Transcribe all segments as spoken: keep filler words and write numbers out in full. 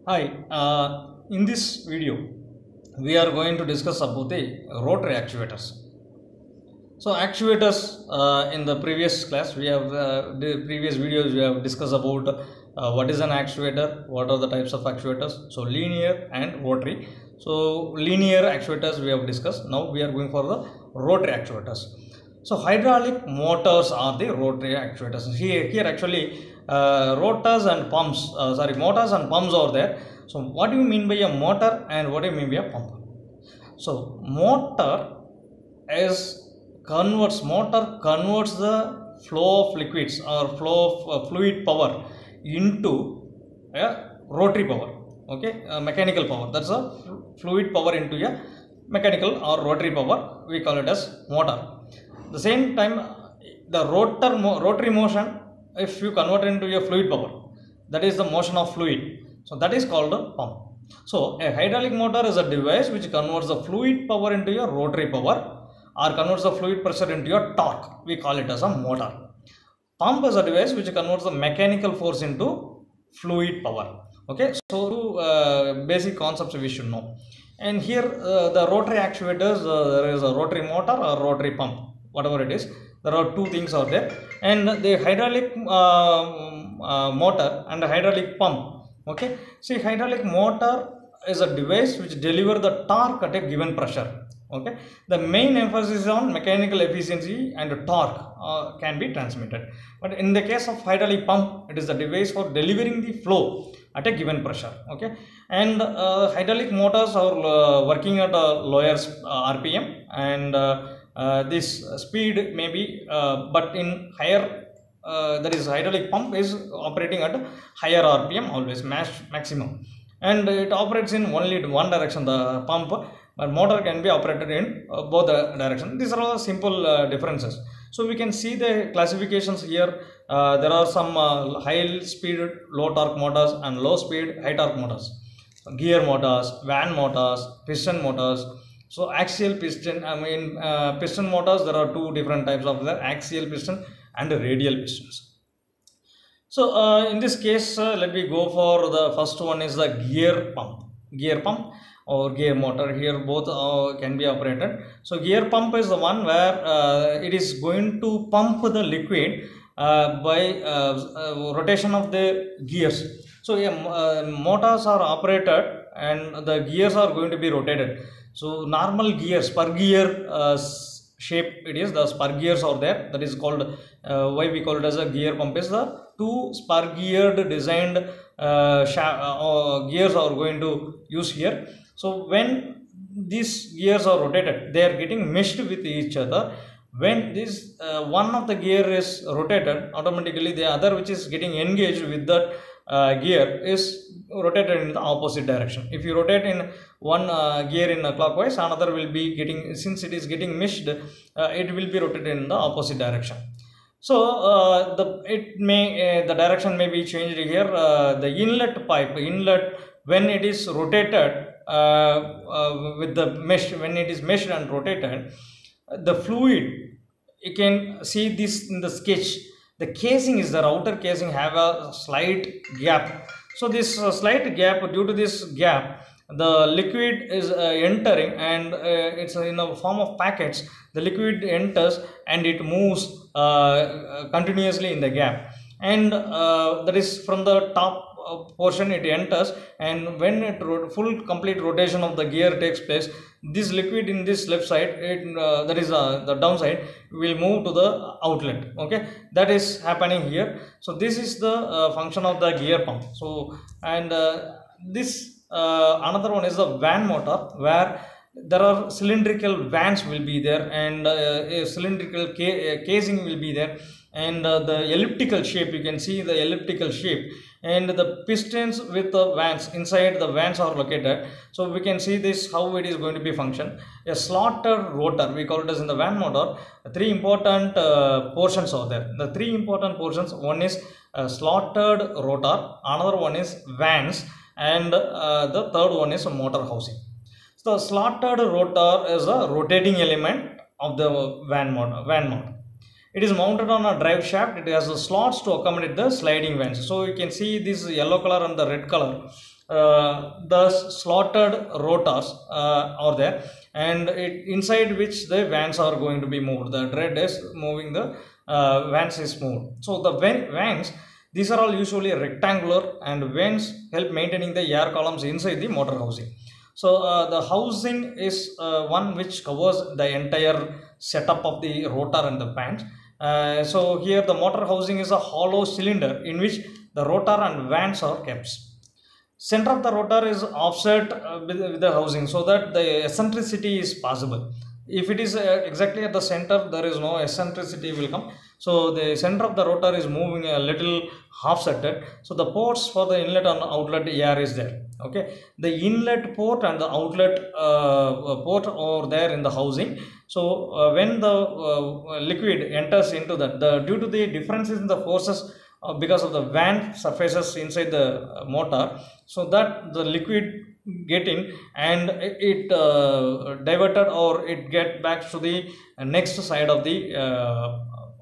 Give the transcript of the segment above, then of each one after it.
Hi, uh, in this video, we are going to discuss about the rotary actuators. So, actuators uh, in the previous class, we have uh, the previous videos we have discussed about uh, what is an actuator, what are the types of actuators. So, linear and rotary. So, linear actuators we have discussed. Now, we are going for the rotary actuators. So, hydraulic motors are the rotary actuators. Here, here actually, uh, rotors and pumps, uh, sorry, motors and pumps are there. So, what do you mean by a motor and what do you mean by a pump? So, motor is converts motor converts the flow of liquids or flow of uh, fluid power into a rotary power. Okay, uh, mechanical power, that's a fluid power into a mechanical or rotary power, we call it as motor. The same time, the rotor mo rotary motion, if you convert into a fluid power, that is the motion of fluid, so that is called a pump. So a hydraulic motor is a device which converts the fluid power into a rotary power or converts the fluid pressure into a torque, we call it as a motor. Pump is a device which converts the mechanical force into fluid power. Okay, so uh, basic concepts we should know. And here uh, the rotary actuators, uh, there is a rotary motor or rotary pump, whatever it is, there are two things out there. And the hydraulic uh, uh, motor and the hydraulic pump. Okay, see, hydraulic motor is a device which deliver the torque at a given pressure. Okay, the main emphasis on mechanical efficiency and torque uh, can be transmitted. But in the case of hydraulic pump, it is the device for delivering the flow at a given pressure. Okay, and uh, hydraulic motors are uh, working at a lower uh, R P M, and uh, uh, this speed may be, uh, but in higher, uh, that is hydraulic pump is operating at higher R P M always, max maximum, and it operates in only one direction, the pump, but motor can be operated in uh, both the directions. These are all simple uh, differences. So we can see the classifications here. Uh, there are some uh, high speed low torque motors and low speed high torque motors, gear motors, van motors, piston motors. So axial piston, I mean uh, piston motors, there are two different types of the axial piston and radial pistons. So uh, in this case, uh, let me go for the first one is the gear pump. Gear pump or gear motor, here both uh, can be operated. So gear pump is the one where uh, it is going to pump the liquid uh, by uh, uh, rotation of the gears. So yeah, uh, motors are operated and the gears are going to be rotated. So normal gears, spur gear uh, shape, it is the spur gears are there, that is called, uh, why we call it as a gear pump is the two spur geared designed uh, uh, gears are going to use here. So when these gears are rotated, they are getting meshed with each other. When this uh, one of the gear is rotated, automatically the other which is getting engaged with that uh, gear is rotated in the opposite direction. If you rotate in one uh, gear in a clockwise, another will be getting, since it is getting meshed, uh, it will be rotated in the opposite direction. So uh, the it may uh, the direction may be changed here. Uh, the inlet pipe, inlet, when it is rotated uh, uh, with the mesh, when it is meshed and rotated, the fluid, you can see this in the sketch, the casing is the outer casing have a slight gap. So this uh, slight gap, due to this gap, the liquid is uh, entering, and uh, it's in a form of packets. The liquid enters and it moves uh, continuously in the gap, and uh, that is from the top uh, portion it enters, and when it full complete rotation of the gear takes place, this liquid in this left side, it, uh, that is uh, the downside, will move to the outlet. Okay, that is happening here. So this is the uh, function of the gear pump. So and uh, this uh, another one is the van motor, where there are cylindrical vans will be there, and uh, a cylindrical ca casing will be there, and uh, the elliptical shape, you can see the elliptical shape, and the pistons with the vans, inside the vans are located. So we can see this how it is going to be function. A slotted rotor, we call it as in the van motor. Three important uh, portions are there. The three important portions, one is a slotted rotor, another one is vans, and uh, the third one is a motor housing. So the slotted rotor is a rotating element of the van motor. Van motor. It is mounted on a drive shaft. It has the slots to accommodate the sliding vans. So you can see this yellow color and the red color. uh, the slotted rotors uh, are there, and it, inside which the vanes are going to be moved. The tread is moving, the uh, vanes is moved. So the vanes, these are all usually rectangular, and vanes help maintaining the air columns inside the motor housing. So uh, the housing is uh, one which covers the entire setup of the rotor and the vanes. Uh, so here the motor housing is a hollow cylinder in which the rotor and vanes are kept. Center of the rotor is offset uh, with, with the housing, so that the eccentricity is possible. If it is uh, exactly at the center, there is no eccentricity will come. So the center of the rotor is moving a little offsetted. So the ports for the inlet and outlet air is there. Okay, the inlet port and the outlet uh, port are there in the housing. So uh, when the uh, liquid enters into that, the due to the differences in the forces uh, because of the van surfaces inside the motor, so that the liquid get in and it uh, diverted or it get back to the next side of the uh,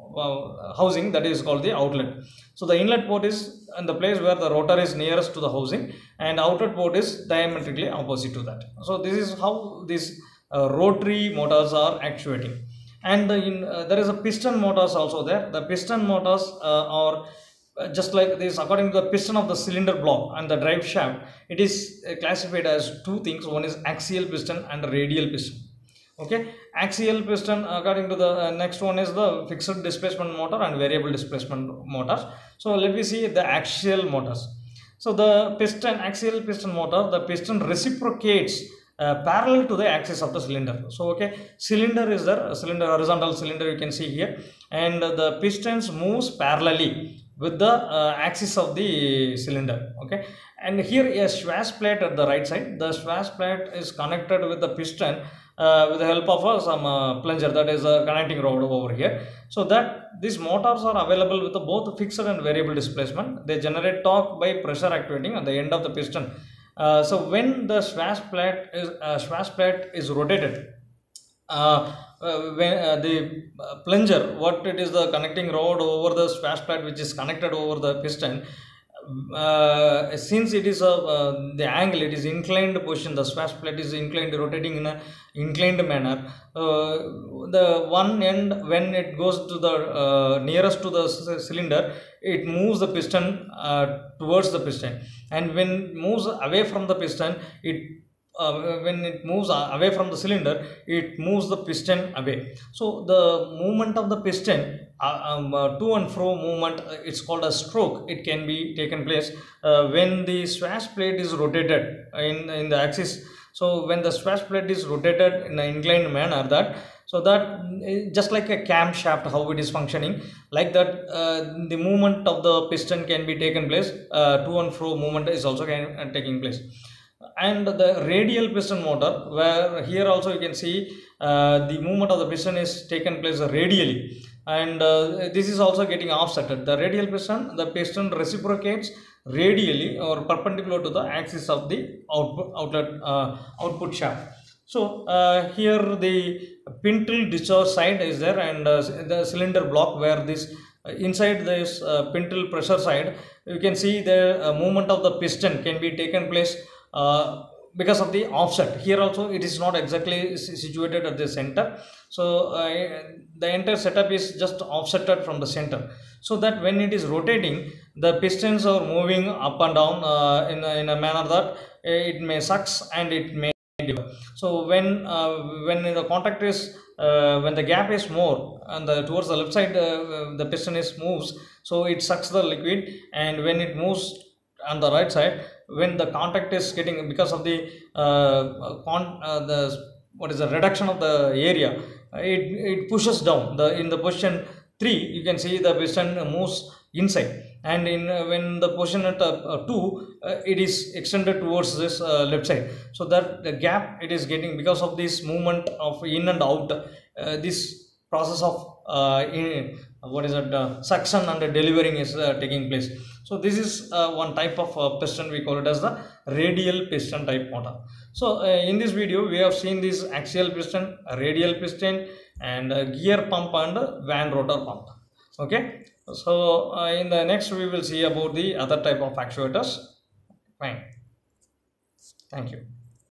uh, housing, that is called the outlet. So the inlet port is in the place where the rotor is nearest to the housing, and outlet port is diametrically opposite to that. So this is how these uh, rotary motors are actuating. And the, in, uh, there is a piston motors also there. The piston motors uh, are just like this according to the piston of the cylinder block and the drive shaft. It is uh, classified as two things. One is axial piston and radial piston. Okay, axial piston according to the uh, next one is the fixed displacement motor and variable displacement motors. So let me see the axial motors. So the piston, axial piston motor, the piston reciprocates uh, parallel to the axis of the cylinder. So okay, cylinder is there, cylinder, horizontal cylinder you can see here, and uh, the pistons moves parallelly with the uh, axis of the cylinder. Okay, and here a Schwann plate at the right side. The Schwann plate is connected with the piston uh, with the help of uh, some uh, plunger, that is a connecting rod over here. So that these motors are available with the both fixed and variable displacement. They generate torque by pressure actuating at the end of the piston. Uh, so when the Schwann plate is uh, Schwann plate is rotated, uh, uh, when uh, the uh, plunger, what it is, the connecting rod over the Schwann plate which is connected over the piston, uh, since it is a uh, the angle, it is inclined position, the Schwann plate is inclined, rotating in a inclined manner. Uh, the one end, when it goes to the uh, nearest to the cylinder, it moves the piston uh, towards the piston, and when it moves away from the piston, it Uh, when it moves away from the cylinder, it moves the piston away. So the movement of the piston, uh, um, uh, to and fro movement, uh, it's called a stroke. It can be taken place uh, when the Schwann plate is rotated in, in the axis. So when the Schwann plate is rotated in an inclined manner, that so that just like a camshaft, how it is functioning, like that uh, the movement of the piston can be taken place, uh, to and fro movement is also can, uh, taking place. And the radial piston motor, where here also you can see uh, the movement of the piston is taken place radially, and uh, this is also getting offsetted. The radial piston, the piston reciprocates radially or perpendicular to the axis of the output outlet uh, output shaft. So uh, here the pintle discharge side is there, and uh, the cylinder block, where this uh, inside this uh, pintle pressure side, you can see the uh, movement of the piston can be taken place Uh, because of the offset. Here also it is not exactly situated at the center, so uh, the entire setup is just offsetted from the center, so that when it is rotating, the pistons are moving up and down uh, in, a, in a manner that it may sucks and it may deliver. So when uh, when the contact is uh, when the gap is more and the, towards the left side, uh, the piston is moves, so it sucks the liquid, and when it moves on the right side, when the contact is getting, because of the uh, con uh, the what is the reduction of the area, it, it pushes down the in the position three, you can see the piston moves inside, and in uh, when the position at uh, uh, two, uh, it is extended towards this uh, left side, so that the gap it is getting, because of this movement of in and out, uh, this process of uh, in, what is it, uh, suction and delivering is uh, taking place. So this is uh, one type of uh, piston, we call it as the radial piston type motor. So uh, in this video we have seen this axial piston, radial piston, and uh, gear pump and uh, van rotor pump. Okay, so uh, in the next we will see about the other type of actuators. Fine. Thank you.